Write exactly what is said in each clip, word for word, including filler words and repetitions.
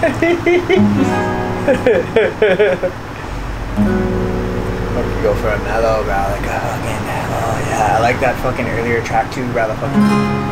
What if you go for a mellow, bro? Like a fucking mellow, yeah. I like that fucking earlier track too, bro. The fucking.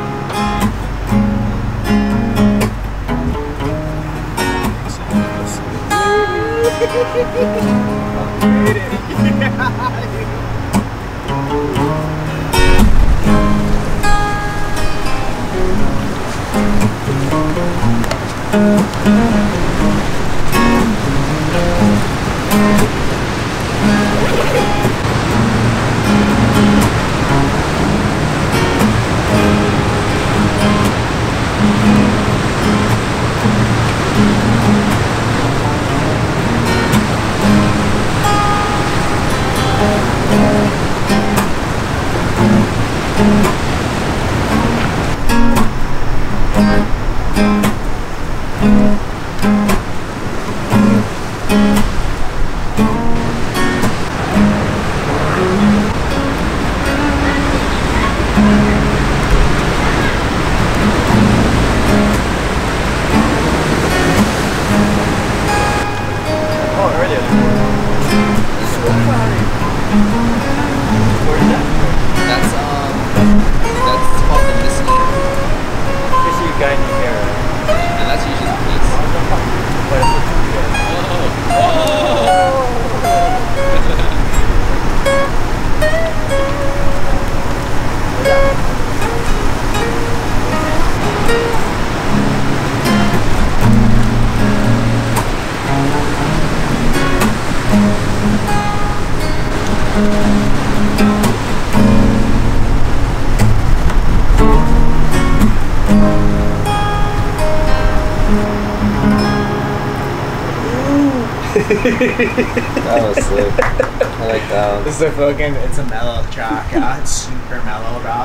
That was sick. I like that one. This is a fucking, it's a mellow track, yeah. It's super mellow, bro.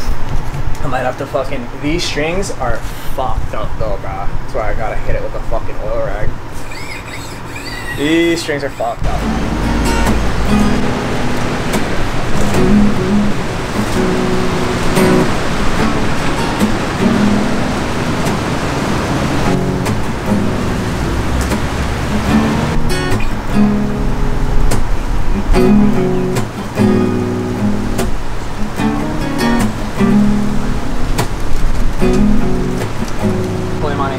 I might have to fucking, these strings are fucked up though, bro. That's why I gotta hit it with a fucking oil rag. These strings are fucked up. Play money.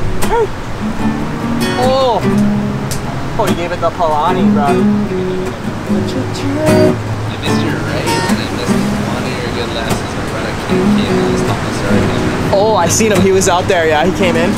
Oh! Oh, you gave it the Polani, bro. I missed your raise and I missed one of your good lessons. My brother came in and was talking sorry. Oh, I seen him. He was out there. Yeah, he came in.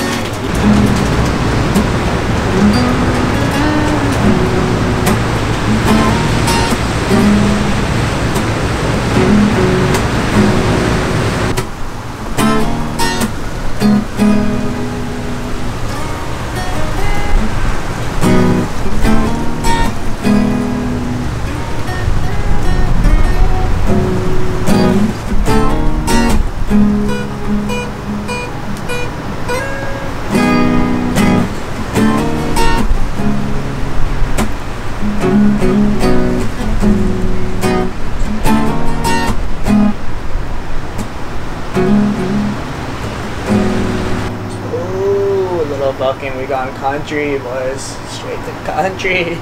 Ooh, little fucking, we gone country, boys. Straight to country.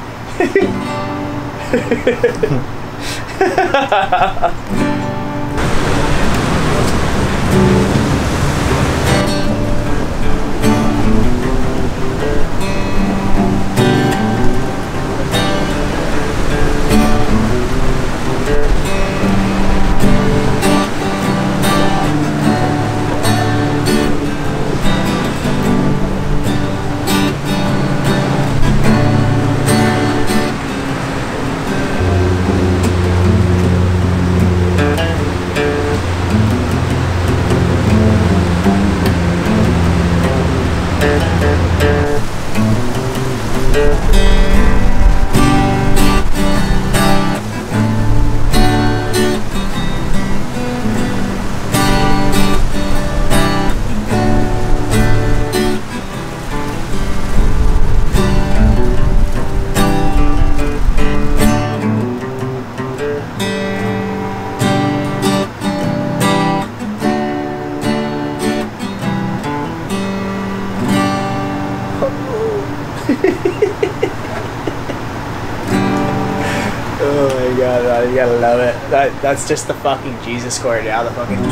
Oh my god, man, you gotta love it. That that's just the fucking Jesus chord, yeah, the fucking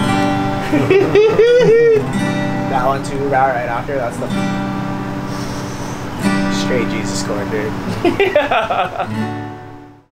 that one too, about right after, that's the straight Jesus chord, dude.